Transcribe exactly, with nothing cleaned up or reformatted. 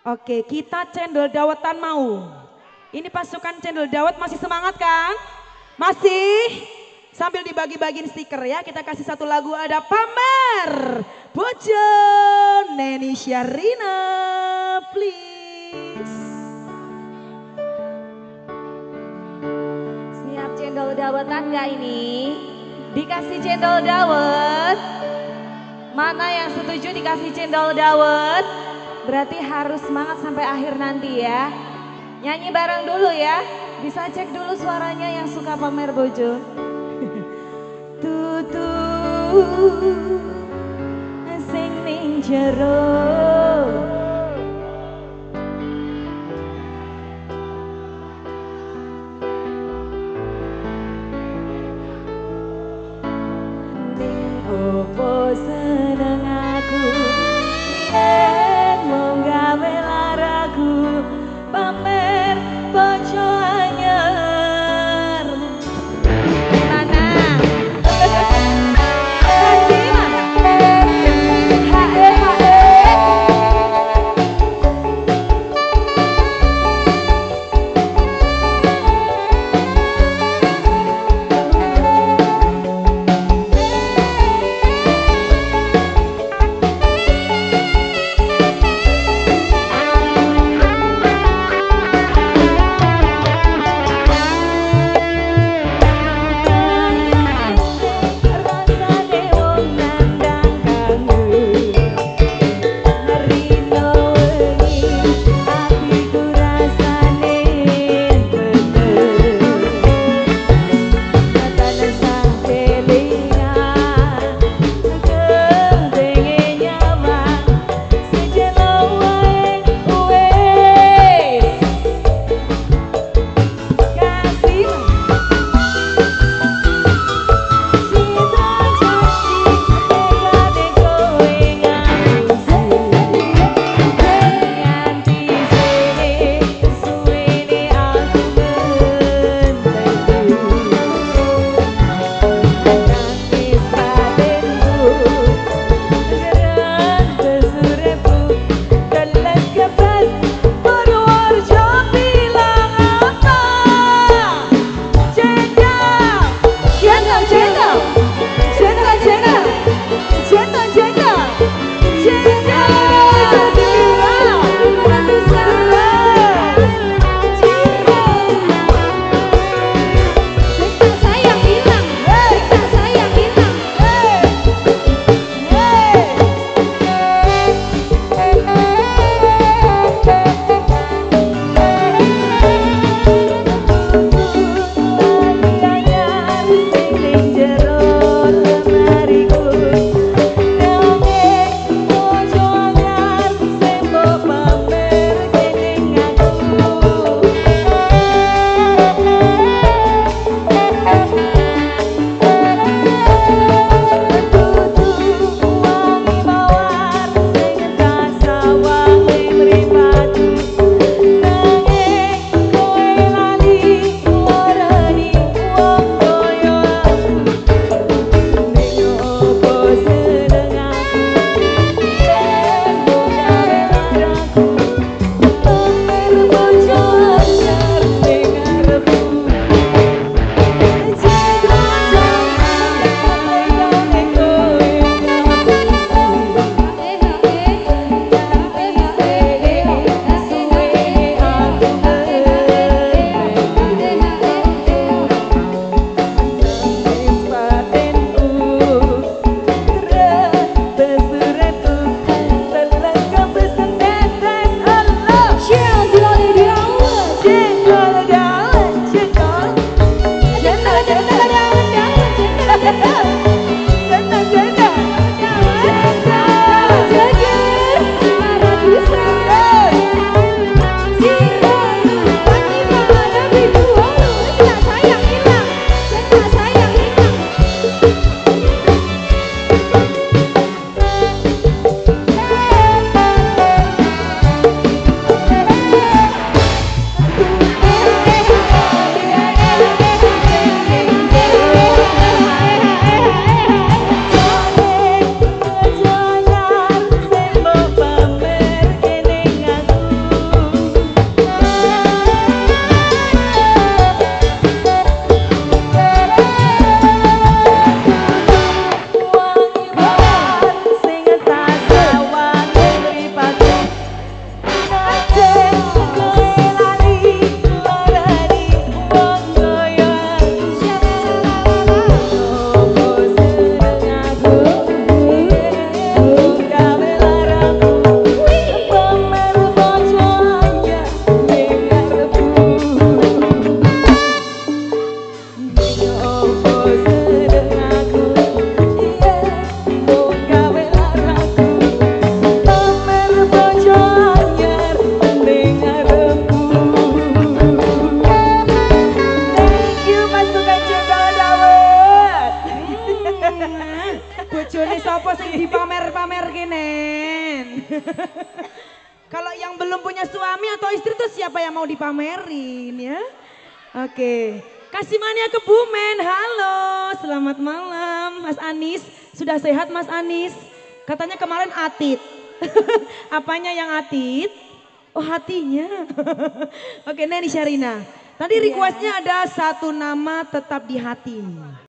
Oke, kita cendol dawetan mau. Ini pasukan cendol dawet masih semangat kan? Masih? Sambil dibagi-bagiin stiker ya, kita kasih satu lagu ada Pamer Bojo Neni Syarina, please. Siap cendol dawetan gak ini? Dikasih cendol dawet. Mana yang setuju dikasih cendol dawet? Berarti harus semangat sampai akhir nanti ya. Nyanyi bareng dulu ya. Bisa cek dulu suaranya yang suka pamer bojo. Tutu sing ning jero ning opo seneng aku yen mung gawe laraku pamer bojo anyar. Mana? Hae hae belum punya suami atau istri tuh siapa yang mau dipamerin ya? Oke, kasih mania ke Bumen. Halo, selamat malam Mas Anis. Sudah sehat Mas Anis? Katanya kemarin atit. Apanya yang atit? Oh hatinya. Oke Neni Sharina. Tadi requestnya ada satu nama tetap di hati.